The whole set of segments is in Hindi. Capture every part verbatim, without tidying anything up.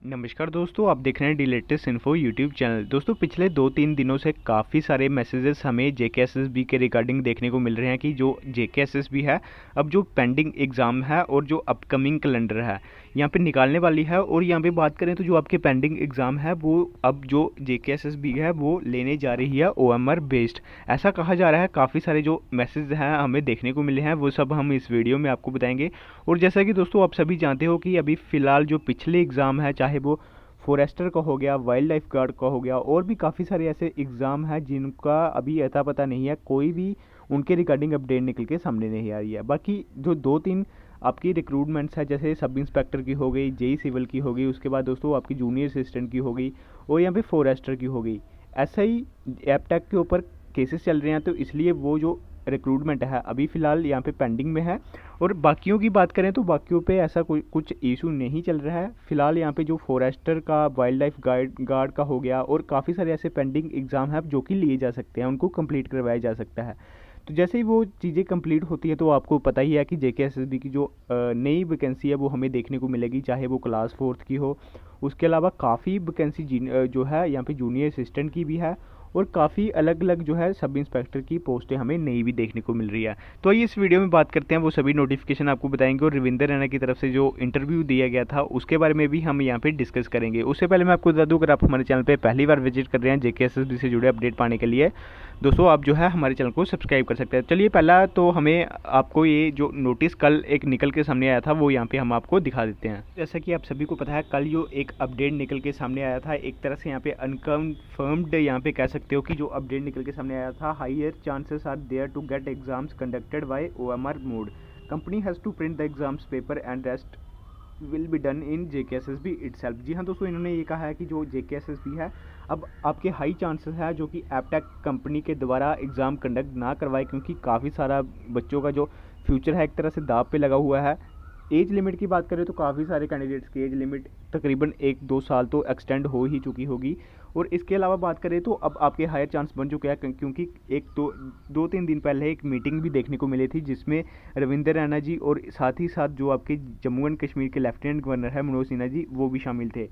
नमस्कार दोस्तों, आप देख रहे हैं the latest info YouTube channel. दोस्तों पिछले दो तीन दिनों से काफ़ी सारे मैसेजेस हमें जेके एसएसबी के रिगार्डिंग देखने को मिल रहे हैं कि जो जेके एसएसबी है अब जो पेंडिंग एग्ज़ाम है और जो अपकमिंग कैलेंडर है यहाँ पे निकालने वाली है। और यहाँ पे बात करें तो जो आपके पेंडिंग एग्ज़ाम है वो अब जो जेके एसएसबी है वो लेने जा रही है ओएमआर बेस्ड, ऐसा कहा जा रहा है। काफ़ी सारे जो मैसेज हैं हमें देखने को मिले हैं वो सब हम इस वीडियो में आपको बताएंगे। और जैसा कि दोस्तों आप सभी जानते हो कि अभी फ़िलहाल जो पिछले एग्ज़ाम है, चाहे वो फॉरेस्टर का हो गया, वाइल्ड लाइफ गार्ड का हो गया, और भी काफ़ी सारे ऐसे एग्ज़ाम हैं जिनका अभी अता पता नहीं है, कोई भी उनके रिगार्डिंग अपडेट निकल के सामने नहीं आ रही है। बाकी जो दो तीन आपकी रिक्रूटमेंट्स है, जैसे सब इंस्पेक्टर की हो गई, जेई सिविल की हो गई, उसके बाद दोस्तों आपकी जूनियर असिस्टेंट की हो गई और यहाँ पे फॉरेस्टर की हो गई, ऐसा ही एपटेक के ऊपर केसेस चल रहे हैं। तो इसलिए वो जो रिक्रूटमेंट है अभी फ़िलहाल यहाँ पे पेंडिंग में है। और बाकियों की बात करें तो बाकियों पे ऐसा कोई कुछ इशू नहीं चल रहा है फ़िलहाल। यहाँ पे जो फॉरेस्टर का, वाइल्ड लाइफ गार्ड गार्ड का हो गया, और काफ़ी सारे ऐसे पेंडिंग एग्ज़ाम हैं जो कि लिए जा सकते हैं, उनको कंप्लीट करवाया जा सकता है। तो जैसे ही वो चीज़ें कंप्लीट होती है तो आपको पता ही है कि जेके एसएसबी की जो नई वैकेंसी है वो हमें देखने को मिलेगी, चाहे वो क्लास फोर्थ की हो। उसके अलावा काफ़ी वैकेंसी जो है यहाँ पे जूनियर असिस्टेंट की भी है, और काफ़ी अलग अलग जो है सब इंस्पेक्टर की पोस्टें हमें नई भी देखने को मिल रही है। तो आइए इस वीडियो में बात करते हैं, वो सभी नोटिफिकेशन आपको बताएंगे, और रविंदर रैना की तरफ से जो इंटरव्यू दिया गया था उसके बारे में भी हम यहाँ पे डिस्कस करेंगे। उससे पहले मैं आपको बता दूँ, अगर आप हमारे चैनल पे पहली बार विजिट कर रहे हैं जेके एसएसबी से जुड़े अपडेट पाने के लिए, दोस्तों आप जो है हमारे चैनल को सब्सक्राइब कर सकते हैं। चलिए पहला तो हमें आपको ये जो नोटिस कल एक निकल के सामने आया था वो यहाँ पे हम आपको दिखा देते हैं। जैसा कि आप सभी को पता है, कल जो एक अपडेट निकल के सामने आया था, एक तरह से यहाँ पे अनकन्फर्म्ड यहाँ पे कह सकते हो कि जो अपडेट निकल के सामने आया था, higher chances are there to get exams conducted by OMR mode, company has to print the exams paper and rest will be done in JK SSB itself. जी हाँ दोस्तों, इन्होंने ये कहा है कि जो जेके एसएसबी है अब आपके हाई चांसेस है जो कि एपटेक कंपनी के द्वारा एग्ज़ाम कंडक्ट ना करवाए, क्योंकि काफ़ी सारा बच्चों का जो फ्यूचर है एक तरह से दाव पे लगा हुआ है। एज लिमिट की बात करें तो काफ़ी सारे कैंडिडेट्स की एज लिमिट तकरीबन एक दो साल तो एक्सटेंड हो ही चुकी होगी। और इसके अलावा बात करें तो अब आपके हायर चांस बन चुके हैं, क्योंकि एक दो दो तीन दिन पहले एक मीटिंग भी देखने को मिली थी जिसमें रविंदर रैना जी और साथ ही साथ जो आपके जम्मू एंड कश्मीर के लेफ्टिनेंट गवर्नर है मनोज सिन्हा जी, वो भी शामिल थे।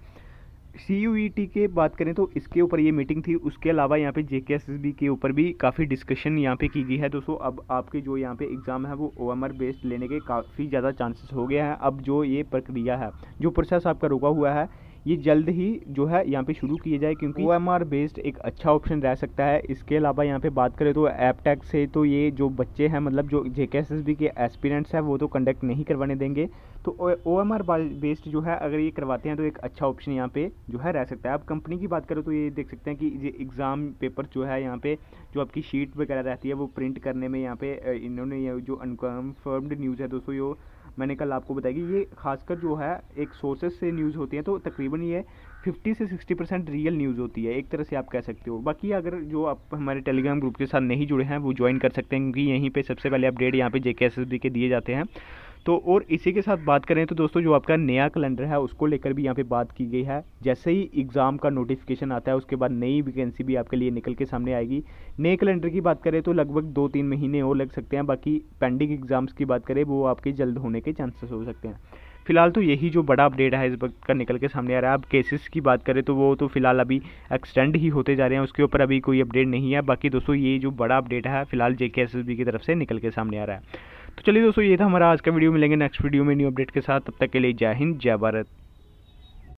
सी यू ई टी के बात करें तो इसके ऊपर ये मीटिंग थी। उसके अलावा यहाँ पे जेके एसएसबी के ऊपर भी काफ़ी डिस्कशन यहाँ पे की गई है। दोस्तों अब आपके जो यहाँ पे एग्ज़ाम है वो ओएमआर बेस्ड लेने के काफ़ी ज़्यादा चांसेस हो गए हैं। अब जो ये प्रक्रिया है, जो प्रोसेस आपका रुका हुआ है, ये जल्द ही जो है यहाँ पे शुरू किए जाए, क्योंकि ओएमआर बेस्ड एक अच्छा ऑप्शन रह सकता है। इसके अलावा यहाँ पे बात करें तो एपटेक से तो ये जो बच्चे हैं, मतलब जो जेके एसएसबी के एस्पिरेंट्स हैं, वो तो कंडक्ट नहीं करवाने देंगे। तो ओएमआर बेस्ड जो है अगर ये करवाते हैं तो एक अच्छा ऑप्शन यहाँ पे जो है रह सकता है। अब कंपनी की बात करें तो ये देख सकते हैं कि ये एग्ज़ाम पेपर जो है यहाँ पे जो आपकी शीट वगैरह रहती है वो प्रिंट करने में यहाँ पे इन्होंने ये जो अनकन्फर्म्ड न्यूज़ है दोस्तों, यो मैंने कल आपको बताई, ये खासकर जो है एक सोर्सेस से न्यूज़ होती है, तो तकरीबन ये फिफ्टी से सिक्सटी परसेंट रियल न्यूज़ होती है, एक तरह से आप कह सकते हो। बाकी अगर जो आप हमारे टेलीग्राम ग्रुप के साथ नहीं जुड़े हैं वो ज्वाइन कर सकते हैं, क्योंकि यहीं पे सबसे पहले अपडेट यहाँ पे जेके एसएसबी के दिए जाते हैं। तो और इसी के साथ बात करें तो दोस्तों जो आपका नया कैलेंडर है उसको लेकर भी यहाँ पे बात की गई है। जैसे ही एग्ज़ाम का नोटिफिकेशन आता है उसके बाद नई वैकेंसी भी आपके लिए निकल के सामने आएगी। नए कैलेंडर की बात करें तो लगभग दो तीन महीने और लग सकते हैं। बाकी पेंडिंग एग्ज़ाम्स की बात करें वो आपके जल्द होने के चांसेस हो सकते हैं। फिलहाल तो यही जो बड़ा अपडेट है इस वक्त का निकल के सामने आ रहा है। अब केसेस की बात करें तो वो तो फिलहाल अभी एक्सटेंड ही होते जा रहे हैं, उसके ऊपर अभी कोई अपडेट नहीं है। बाकी दोस्तों ये जो बड़ा अपडेट है फिलहाल जेके एसएसबी की तरफ से निकल के सामने आ रहा है। तो चलिए दोस्तों, ये था हमारा आज का वीडियो। मिलेंगे नेक्स्ट वीडियो में न्यू अपडेट के साथ, तब तक के लिए जय हिंद, जय भारत।